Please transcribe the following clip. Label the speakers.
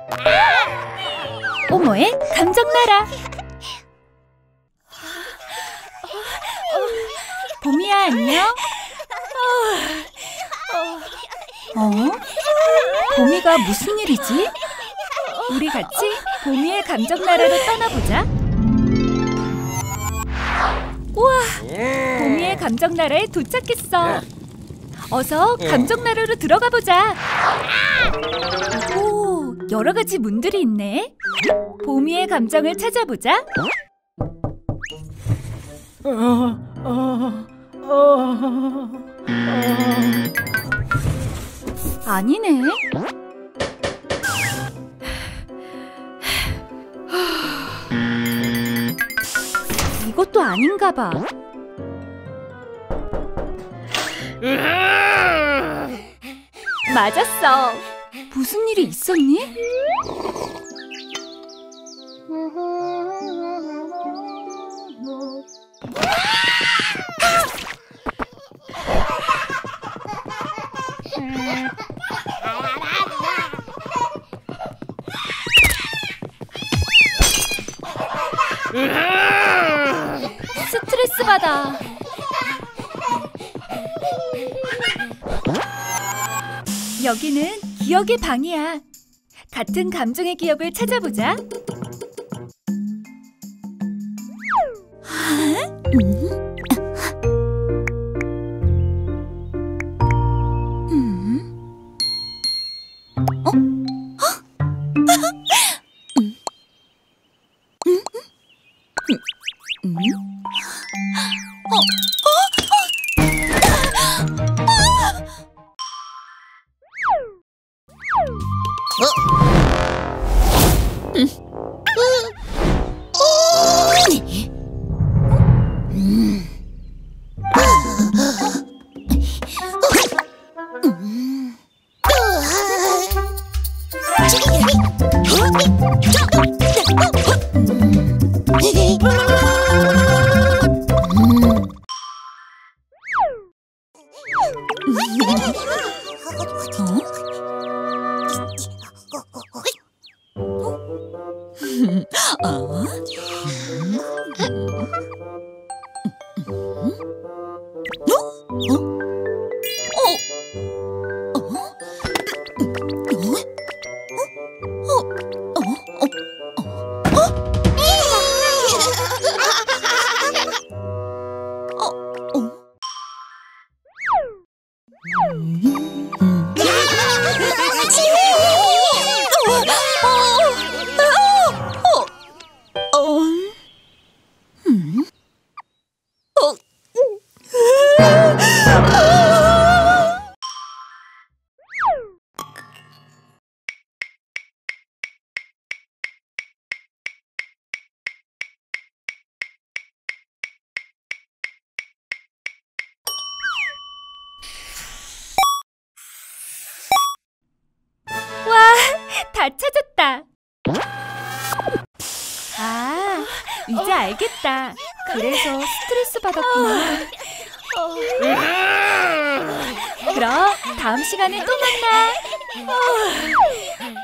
Speaker 1: 오모의 감정나라. 봄이야, 안녕? 봄이가 무슨 일이지? 우리 같이 봄이의 감정나라로 떠나보자. 우와, 봄이의 감정나라에 도착했어. 어서 감정나라로 들어가보자. 오, 여러 가지 문들이 있네. 봄이의 감정을 찾아보자. 아니네. 이것도 아닌가 봐. 맞았어. 무슨 일이 있었니? 스트레스 받아. 여기는 기억의 방이야. 같은 감정의 기억을 찾아보자. 다 찾았다. 아, 이제 알겠다. 그래서 스트레스 받았구나. 그럼 다음 시간에 또 만나.